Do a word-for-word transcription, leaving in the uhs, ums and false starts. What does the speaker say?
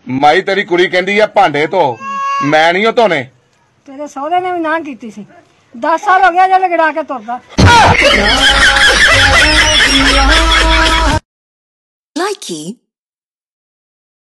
ਮਾਈ ਤੇਰੀ ਕੁੜੀ ਕਹਿੰਦੀ ਆ ਭਾਂਡੇ ਧੋ, ਮੈਂ ਨਹੀਂ ਉਹ ਧੋਣੇ। ਤੇਰੇ ਸਹੁਰੇ ਨੇ ਵੀ ਨਾ ਕੀਤੀ ਸੀ। दस साल हो गया जो गिरा के तुरदा। Likey